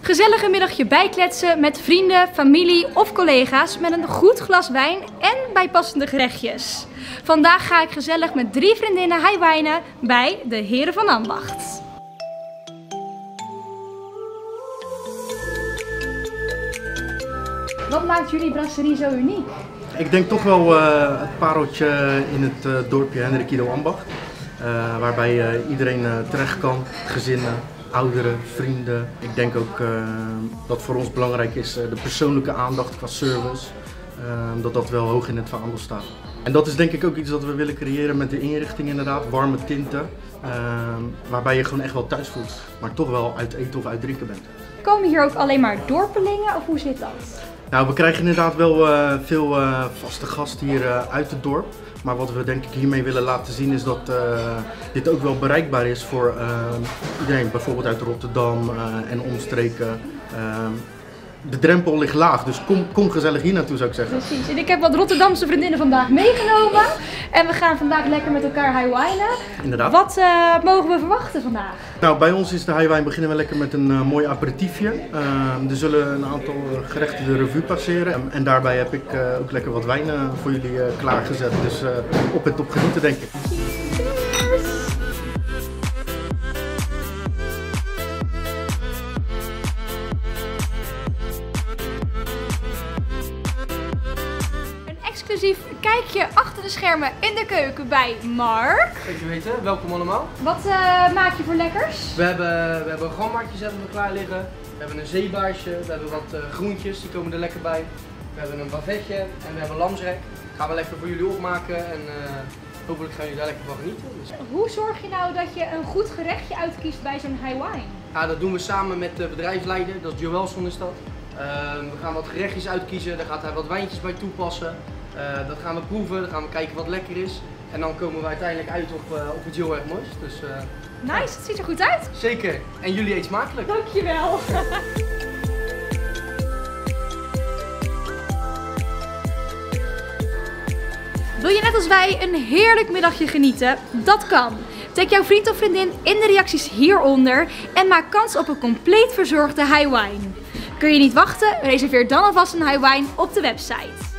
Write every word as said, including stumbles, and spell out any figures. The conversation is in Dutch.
Gezellig een middagje bijkletsen met vrienden, familie of collega's met een goed glas wijn en bijpassende gerechtjes. Vandaag ga ik gezellig met drie vriendinnen highwijnen bij de Heren van Ambacht. Wat maakt jullie brasserie zo uniek? Ik denk toch wel uh, het pareltje in het uh, dorpje Hendrik Ido Ambacht. Uh, waarbij uh, iedereen uh, terecht kan, gezinnen, ouderen, vrienden. Ik denk ook uh, dat voor ons belangrijk is uh, de persoonlijke aandacht qua service. Uh, dat dat wel hoog in het vaandel staat. En dat is denk ik ook iets dat we willen creëren met de inrichting inderdaad. Warme tinten, uh, waarbij je gewoon echt wel thuis voelt, maar toch wel uit eten of uit drinken bent. Komen hier ook alleen maar dorpelingen of hoe zit dat? Nou, we krijgen inderdaad wel uh, veel uh, vaste gasten hier uh, uit het dorp. Maar wat we denk ik hiermee willen laten zien is dat uh, dit ook wel bereikbaar is voor uh, iedereen. Bijvoorbeeld uit Rotterdam uh, en omstreken. Uh, de drempel ligt laag, dus kom, kom gezellig hier naartoe zou ik zeggen. Precies, en ik heb wat Rotterdamse vriendinnen vandaag meegenomen. En we gaan vandaag lekker met elkaar highwijnen. Inderdaad. Wat uh, mogen we verwachten vandaag? Nou, bij ons is de highwine beginnen we lekker met een uh, mooi aperitiefje. Uh, er zullen een aantal gerechten de revue passeren. En, en daarbij heb ik uh, ook lekker wat wijn uh, voor jullie uh, klaargezet. Dus uh, op en top genieten denk ik. Exclusief kijkje achter de schermen in de keuken bij Mark. Zeker weten, welkom allemaal. Wat uh, maak je voor lekkers? We hebben, we hebben gambaatjes hebben we klaar liggen. We hebben een zeebaasje, we hebben wat uh, groentjes, die komen er lekker bij. We hebben een bavetje en we hebben lamsrek. Gaan we lekker voor jullie opmaken en uh, hopelijk gaan jullie daar lekker van genieten. Dus. Hoe zorg je nou dat je een goed gerechtje uitkiest bij zo'n highwine? Ja, dat doen we samen met de bedrijfsleider, dat is Joelson is dat. Uh, we gaan wat gerechtjes uitkiezen, daar gaat hij wat wijntjes bij toepassen. Uh, dat gaan we proeven, dan gaan we kijken wat lekker is. En dan komen we uiteindelijk uit op, uh, op iets heel erg moois. Dus, uh, nice, het ziet er goed uit. Zeker. En jullie eet smakelijk. Dankjewel. Wil je net als wij een heerlijk middagje genieten? Dat kan. Tag jouw vriend of vriendin in de reacties hieronder en maak kans op een compleet verzorgde highwine. Kun je niet wachten? Reserveer dan alvast een highwine op de website.